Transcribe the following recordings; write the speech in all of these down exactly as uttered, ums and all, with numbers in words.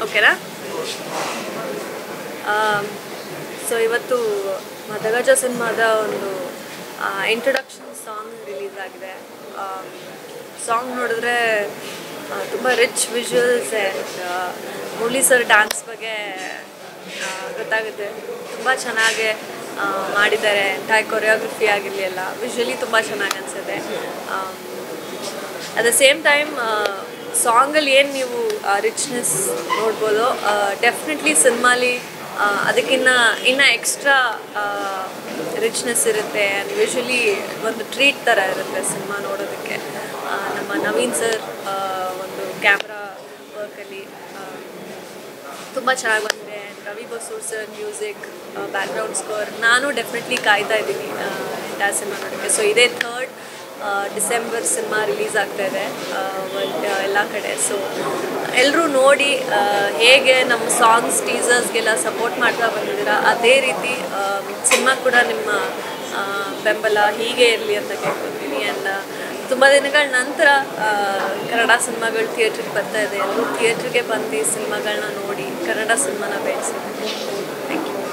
ಓಕೆನಾ? ಸೊ ಇವತ್ತು ಮದಗಜ ಸಿನಿಮಾದ ಒಂದು ಇಂಟ್ರೊಡಕ್ಷನ್ ಸಾಂಗ್ ರಿಲೀಸ್ ಆಗಿದೆ. ಸಾಂಗ್ ನೋಡಿದ್ರೆ ತುಂಬ rich visuals and Murali sir dance ಬಗ್ಗೆ ಗೊತ್ತಾಗುತ್ತೆ. ತುಂಬ ಚೆನ್ನಾಗಿ ಮಾಡಿದ್ದಾರೆ. ಎಂಟೈರ್ ಕೊರಿಯೋಗ್ರಫಿ ಆಗಿರಲಿ ಎಲ್ಲ ವಿಜುವಲಿ ತುಂಬ ಚೆನ್ನಾಗಿ ಅನಿಸುತ್ತೆ. ಅಟ್ ದ ಸೇಮ್ ಟೈಮ್ ಸಾಂಗಲ್ಲಿ ಏನು ನೀವು ರಿಚ್ನೆಸ್ ನೋಡ್ಬೋದು, ಡೆಫಿನೆಟ್ಲಿ ಸಿನಿಮಾಲಿ ಅದಕ್ಕಿನ್ನ ಇನ್ನೂ ಎಕ್ಸ್ಟ್ರಾ ರಿಚ್ನೆಸ್ ಇರುತ್ತೆ. ಆ್ಯಂಡ್ ಯೂಶ್ವಲಿ ಒಂದು ಟ್ರೀಟ್ ಥರ ಇರುತ್ತೆ ಸಿನಿಮಾ ನೋಡೋದಕ್ಕೆ. ನಮ್ಮ ನವೀನ್ ಸರ್ ಒಂದು ಕ್ಯಾಮ್ರಾ ವರ್ಕಲ್ಲಿ ತುಂಬ ಚೆನ್ನಾಗಿ ಬಂದಿದೆ. And Ravi Basrur sir music, background score, ನಾನು ಡೆಫಿನೆಟ್ಲಿ ಕಾಯ್ತಾ ಇದ್ದೀನಿ ಎಂಟೈರ್ ಸಿನಿಮಾ ನೋಡೋಕ್ಕೆ. ಸೊ ಇದೇ ಥರ್ಡ್ ಡಿಸೆಂಬರ್ ಸಿನಿಮಾ ರಿಲೀಸ್ ಆಗ್ತಾಯಿದೆ ಎಲ್ಲ ಕಡೆ. ಸೊ ಎಲ್ಲರೂ ನೋಡಿ ಹೇಗೆ ನಮ್ಮ ಸಾಂಗ್ಸ್ ಟೀಸರ್ಸ್ಗೆಲ್ಲ ಸಪೋರ್ಟ್ ಮಾಡ್ತಾ ಬಂದಿದ್ದೀರಾ, ಅದೇ ರೀತಿ ಸಿನಿಮಾ ಕೂಡ ನಿಮ್ಮ ಬೆಂಬಲ ಹೀಗೆ ಇರಲಿ ಅಂತ ಕೇಳ್ಕೊತೀನಿ. ಆ್ಯಂಡ್ ತುಂಬ ದಿನಗಳ ನಂತರ ಕನ್ನಡ ಸಿನಿಮಾಗಳು ಥಿಯೇಟ್ರಿಗೆ ಬರ್ತಾ ಇದೆ. ಎಲ್ಲರೂ ಥಿಯೇಟ್ರಿಗೆ ಬಂದು ಸಿನಿಮಾಗಳನ್ನ ನೋಡಿ ಕನ್ನಡ ಸಿನಿಮಾನ ಬೆಳೆಸಿ. Thank you.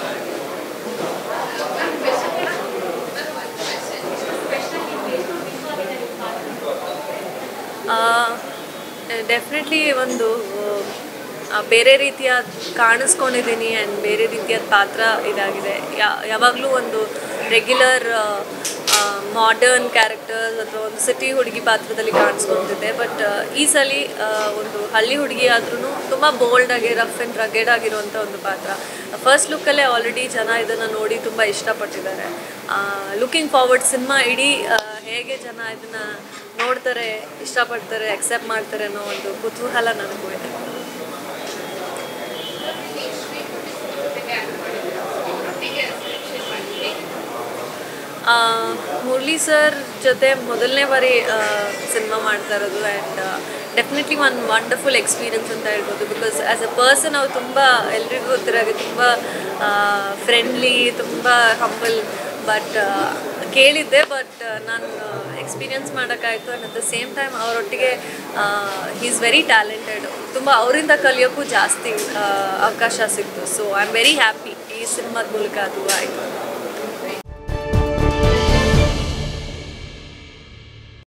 ಡೆಫಿನೆಟ್ಲಿ ಒಂದು ಬೇರೆ ರೀತಿಯ ಕಾಣಿಸ್ಕೊಂಡಿದ್ದೀನಿ ಆ್ಯಂಡ್ ಬೇರೆ ರೀತಿಯ ಪಾತ್ರ ಇದಾಗಿದೆ. ಯಾವಾಗಲೂ ಒಂದು ರೆಗ್ಯುಲರ್ ಮಾಡರ್ನ್ ಕ್ಯಾರೆಕ್ಟರ್ಸ್ ಅಥವಾ ಒಂದು ಸಿಟಿ ಹುಡುಗಿ ಪಾತ್ರದಲ್ಲಿ ಕಾಣಿಸ್ಕೊತಿದ್ದೆ. ಬಟ್ ಈ ಸಲ ಒಂದು ಹಳ್ಳಿ ಹುಡುಗಿ ಆದ್ರೂ ತುಂಬ ಬೋಲ್ಡಾಗಿ ರಫ್ ಆ್ಯಂಡ್ ರಗೆಡ್ ಆಗಿರುವಂಥ ಒಂದು ಪಾತ್ರ. ಫಸ್ಟ್ ಲುಕ್ಕಲ್ಲೇ ಆಲ್ರೆಡಿ ಜನ ಇದನ್ನು ನೋಡಿ ತುಂಬ ಇಷ್ಟಪಟ್ಟಿದ್ದಾರೆ. ಲುಕಿಂಗ್ ಫಾರ್ವರ್ಡ್ ಸಿನಿಮಾ ಇಡೀ ಹೇಗೆ ಜನ ಇದನ್ನು ನೋಡ್ತಾರೆ, ಇಷ್ಟಪಡ್ತಾರೆ, ಅಕ್ಸೆಪ್ಟ್ ಮಾಡ್ತಾರೆ ಅನ್ನೋ ಒಂದು ಕುತೂಹಲ ನನಗೂ ಇದೆ. ಮುರಳಿ ಸರ್ ಜೊತೆ ಮೊದಲನೇ ಬಾರಿ ಸಿನಿಮಾ ಮಾಡ್ತಾ ಇರೋದು. ಆ್ಯಂಡ್ ಡೆಫಿನೆಟ್ಲಿ ಒಂದು ವಂಡರ್ಫುಲ್ ಎಕ್ಸ್ಪೀರಿಯನ್ಸ್ ಅಂತ ಹೇಳ್ಬೋದು. ಬಿಕಾಸ್ ಆ್ಯಸ್ ಅ ಪರ್ಸನ್ ಅವ್ರು ತುಂಬ ಎಲ್ರಿಗೂ ಗೊತ್ತಿರಾಗೆ ತುಂಬ ಫ್ರೆಂಡ್ಲಿ, ತುಂಬ ಹಂಬಲ್. ಬಟ್ ಕೇಳಿದ್ದೆ, ಬಟ್ ನಾನು ಎಕ್ಸ್ಪೀರಿಯನ್ಸ್ ಮಾಡೋಕ್ಕಾಯಿತು. And at the same time ಅವರೊಟ್ಟಿಗೆ ಹಿ ಈಸ್ ವೆರಿ ಟ್ಯಾಲೆಂಟೆಡ್. ತುಂಬ ಅವರಿಂದ ಕಲಿಯೋಕ್ಕೂ ಜಾಸ್ತಿ ಅವಕಾಶ ಸಿಕ್ತು. So I am very happy ಈ ಸಿನಿಮಾದ ಮೂಲಕ ಅದು ಆಯಿತು.